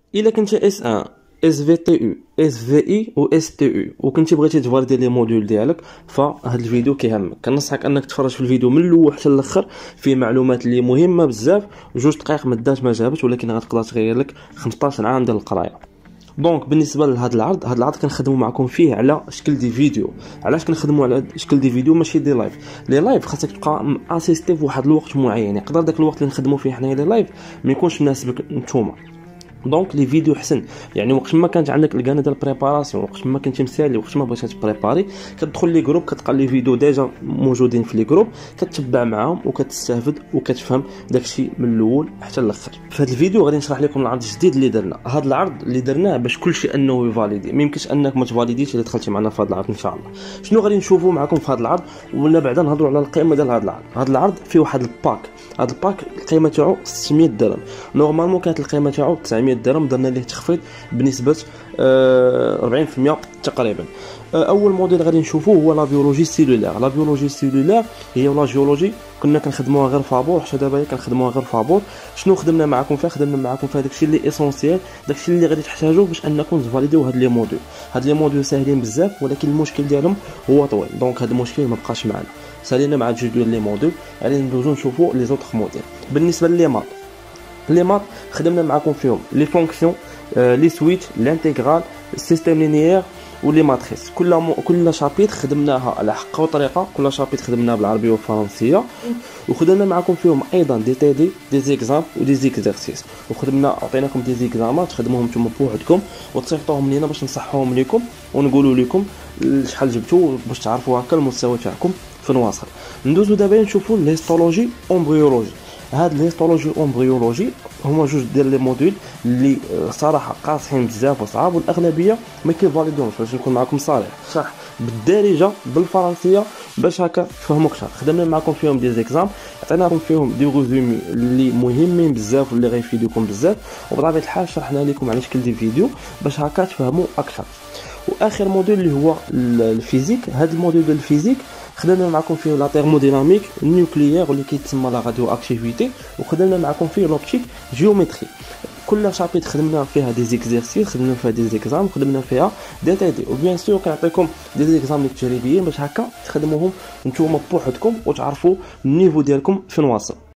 الا كنت اس 1 اس في تي يو اس في اي و اس تي يو وكنتي بغيتي تفاليدي لي موديول ديالك، فهاد الفيديو كيهمك. كنصحك انك تفرج في الفيديو من الاول حتى الاخر، فيه معلومات اللي مهمه بزاف. 2 دقائق ما دات ما جابت، ولكن غتقدر تغير لك 15 عام ديال القرايه. دونك بالنسبه لهذا العرض، هذا العرض كنخدموا معكم فيه على شكل دي فيديو. علاش كنخدموا على شكل دي فيديو ماشي دي لايف؟ لي لايف خاصك تبقى اسيستي في واحد الوقت معين، يقدر داك الوقت اللي نخدموا فيه حنايا لي لايف ما يكونش مناسبك نتوما. دونك لي فيديو حسن، يعني وقت ما كانت عندك الكانه ديال البريباراسيون، وقت ما كنتي مسالي، وقت ما بغيتي تبريباري، كتدخل لي جروب، كتلقى لي فيديو ديجا موجودين في لي جروب، كتتبع معاهم وكتستافد وكتفهم داكشي من الاول حتى الاخر. في هذا الفيديو غادي نشرح لكم العرض الجديد اللي درنا. هذا العرض اللي درناه باش كلشي انه يفاليدي، ما يمكنش انك ما تفاليديش الا دخلتي معنا في هذا العرض ان شاء الله. شنو غادي نشوفوا معكم في هذا العرض، ولا بعدا نهضروا على القيمه ديال هذا العرض. هذا العرض فيه واحد الباك، هذا الباك القيمه تاعو 600 درهم. نورمالمون كانت القيمه تاعو 900 درهم، درنا ليه تخفيض بنسبه 40% تقريبا. اول موديل غادي نشوفوه هو لا بيولوجي سيلولار. لا بيولوجي سيلولار هي لا جيولوجي كنا كنخدموها غير فابور، حتى دابا كنخدموها غير فابور. شنو خدمنا معكم فيها؟ خدمنا معكم فيها داكشي اللي اسونسيال، داكشي اللي غادي تحتاجوه باش انكم تفاليديو هاد لي موديل. هاد لي موديل ساهلين بزاف، ولكن المشكل ديالهم هو طويل. دونك هاد المشكل ما بقاش معنا، سالينا مع جوج ديال لي موديل. غادي ندوزو نشوفوا لي زوطخ موديل. بالنسبه لي مات، لي مات خدمنا معكم فيهم لي فونكسيون، لي سويت، لانتيغرال، السيستيم لينيير ولي ماتريس. كل شابيت خدمناها على حق وطريقه، كل شابيت خدمناه بالعربيه والفرنسيه، وخدمنا معكم فيهم ايضا دي تي دي زيكزامبل ودي زيكزارسيس، وخدمنا عطيناكم دي زيكزامات تخدموهم نتوما بوحدكم وتصيفطوهم لينا باش نصحوهم لكم ونقولوا لكم شحال جبتوا باش تعرفوا هكا المستوى تاعكم فين واصل. ندوزو دابا نشوفوا الهيستولوجي امبريولوجي. هاد الهيستولوجي امبريولوجي هما جوج ديال لي موديل اللي صراحه قاصحين بزاف وصعاب، والاغلبيه ما كيفاليدوهمش. باش نكون معكم صريح، شرح بالدارجه بالفرنسيه باش هكا تفهموا اكثر. خدمنا معكم فيهم دي زيكزامبل، عطيناكم فيهم دي ريزومي اللي مهمين بزاف واللي غيفيدوكم بزاف، وبطبيعه الحال شرحنا لكم على شكل دي فيديو باش هكا تفهموا اكثر. واخر موديل اللي هو الفيزيك. هذا الموديل ديال الفيزيك خدمنا معكم فيه لا تيرموديناميك النيوكليير واللي كيتسمى لا راديو اكتيفيتي، وخدمنا معكم فيه لوبتيك جيومتري. كل شابيت خدمنا فيها دي زيكزيرسيس، خدمنا فيها دي زيكزام، خدمنا فيها دي تي دي، وبيان سور كنعطيكم دي زيكزام تجريبيين باش هكا تخدموهم نتوما بوحدكم وتعرفوا النيفو ديالكم فين واصل.